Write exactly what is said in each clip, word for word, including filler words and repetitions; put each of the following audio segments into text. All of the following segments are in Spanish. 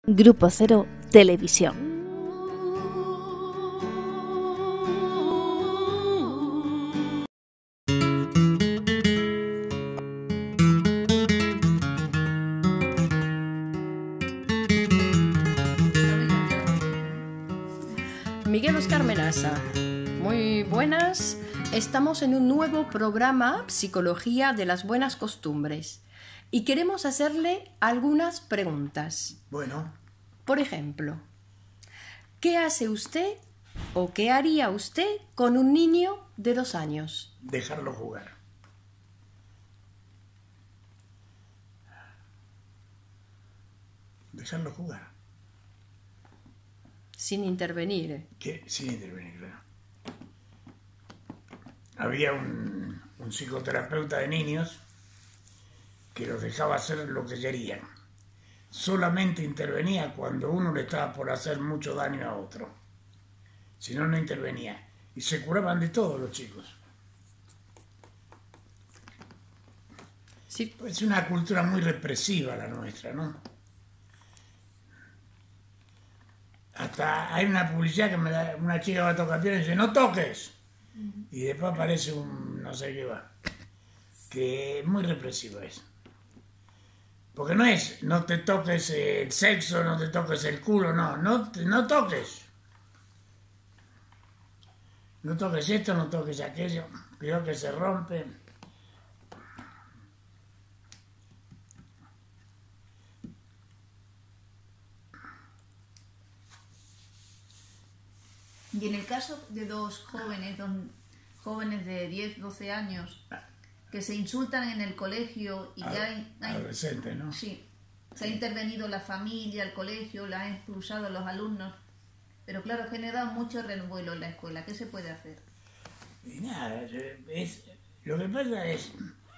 Grupo Cero Televisión. Miguel Oscar Menaza, muy buenas. Estamos en un nuevo programa, Psicología de las Buenas Costumbres, y queremos hacerle algunas preguntas. Bueno. Por ejemplo, ¿qué hace usted o qué haría usted con un niño de dos años? Dejarlo jugar. Dejarlo jugar. Sin intervenir. ¿Qué? Sin intervenir, claro. Había un, un psicoterapeuta de niños que los dejaba hacer lo que querían. Solamente intervenía cuando uno le estaba por hacer mucho daño a otro. Si no, no intervenía. Y se curaban de todo los chicos. Sí. Es una cultura muy represiva la nuestra, ¿no? Hasta hay una publicidad que me da, una chica va a tocar piano y dice, no toques. Y después aparece un no sé qué va. Que es muy represivo eso. Porque no es, no te toques el sexo, no te toques el culo, no, no, no toques. No toques esto, no toques aquello, cuidado que se rompe. Y en el caso de dos jóvenes, dos jóvenes de diez, doce años, que se insultan en el colegio y ya hay, hay... Adolescente, ¿no? Sí, se ha intervenido la familia, el colegio, la han expulsado a los alumnos, pero claro, ha generado mucho revuelo en la escuela. ¿Qué se puede hacer? Y nada, es, lo que pasa es,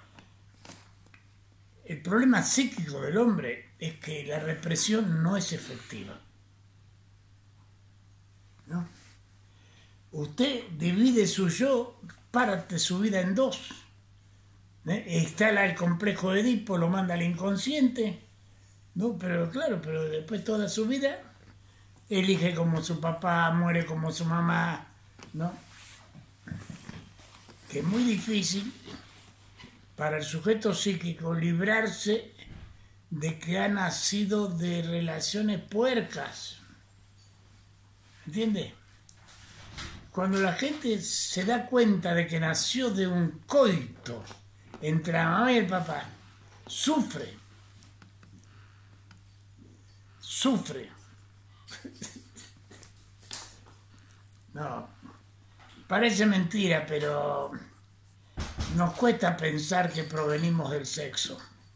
el problema psíquico del hombre es que la represión no es efectiva, ¿no? Usted divide su yo, parte su vida en dos. ¿Eh? Instala el complejo de Edipo, lo manda al inconsciente, ¿no? Pero claro, pero después toda su vida elige como su papá, muere como su mamá, ¿no? Que es muy difícil para el sujeto psíquico librarse de que ha nacido de relaciones puercas. ¿Entiende? Cuando la gente se da cuenta de que nació de un coito entre la mamá y el papá, sufre. Sufre. No, parece mentira, pero nos cuesta pensar que provenimos del sexo.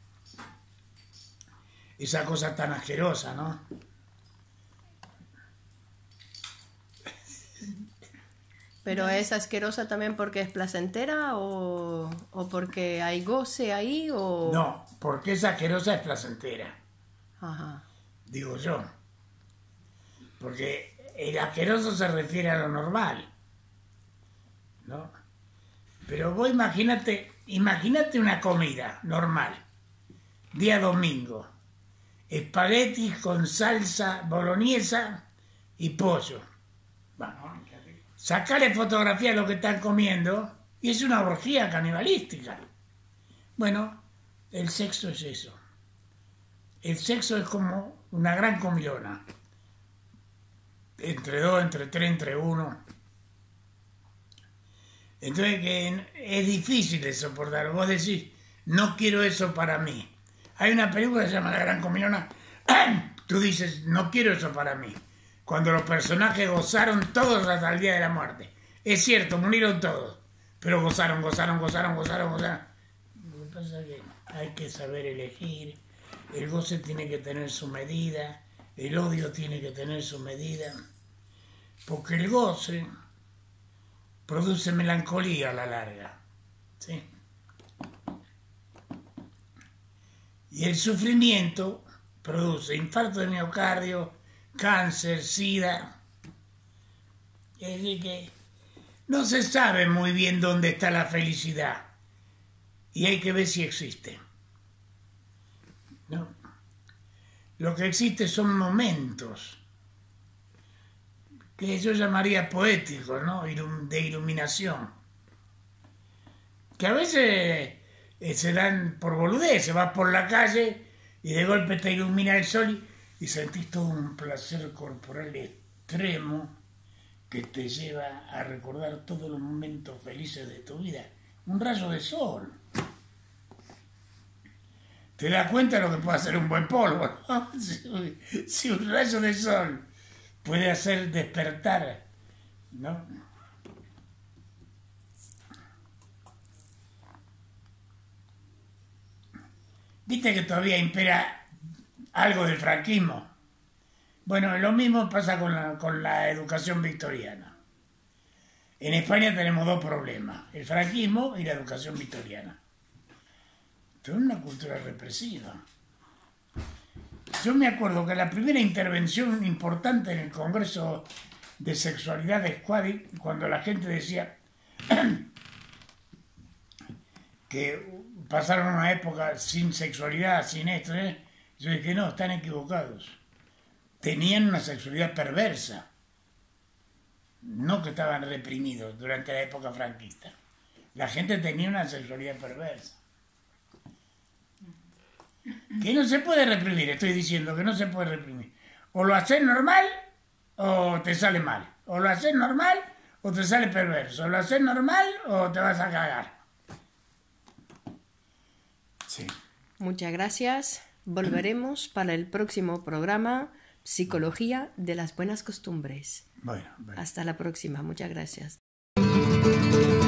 Esa cosa tan asquerosa, ¿no? ¿Pero es asquerosa también porque es placentera o, o porque hay goce ahí? O... No, porque es asquerosa es placentera. Ajá. Digo yo. Porque el asqueroso se refiere a lo normal, ¿no? Pero vos imagínate, imagínate una comida normal, día domingo, espaguetis con salsa boloñesa y pollo. Bueno, sacale fotografía a lo que están comiendo y es una orgía canibalística. Bueno, el sexo es eso. El sexo es como una gran comilona. Entre dos, entre tres, entre uno. Entonces que es difícil de soportar. Vos decís, no quiero eso para mí. Hay una película que se llama La Gran Comilona. Tú dices, no quiero eso para mí. Cuando los personajes gozaron todos hasta el día de la muerte. Es cierto, murieron todos. Pero gozaron, gozaron, gozaron, gozaron, gozaron. Lo que pasa es que hay que saber elegir. El goce tiene que tener su medida. El odio tiene que tener su medida. Porque el goce produce melancolía a la larga. ¿Sí? Y el sufrimiento produce infarto de miocardio, cáncer, sida. Es decir que no se sabe muy bien dónde está la felicidad. Y hay que ver si existe. ¿No? Lo que existe son momentos, que yo llamaría poéticos, ¿no? De iluminación. Que a veces eh, se dan por boludez, se va por la calle y de golpe te ilumina el sol y, y sentís todo un placer corporal extremo que te lleva a recordar todos los momentos felices de tu vida. Un rayo de sol. Te das cuenta de lo que puede hacer un buen polvo, ¿no? Si, si un rayo de sol puede hacer despertar, ¿no? Viste que todavía impera algo del franquismo. Bueno, lo mismo pasa con la, con la educación victoriana. En España tenemos dos problemas, el franquismo y la educación victoriana. Esto es una cultura represiva. Yo me acuerdo que la primera intervención importante en el Congreso de Sexualidad de Squadi, cuando la gente decía que pasaron una época sin sexualidad, sin esto, ¿eh? Yo dije, no, están equivocados. Tenían una sexualidad perversa, no que estaban reprimidos durante la época franquista. La gente tenía una sexualidad perversa. Que no se puede reprimir, estoy diciendo que no se puede reprimir. O lo haces normal o te sale mal. O lo haces normal o te sale perverso. O lo haces normal o te vas a cagar. Sí. Muchas gracias. Volveremos para el próximo programa Psicología de las Buenas Costumbres. Bueno, bueno. Hasta la próxima. Muchas gracias.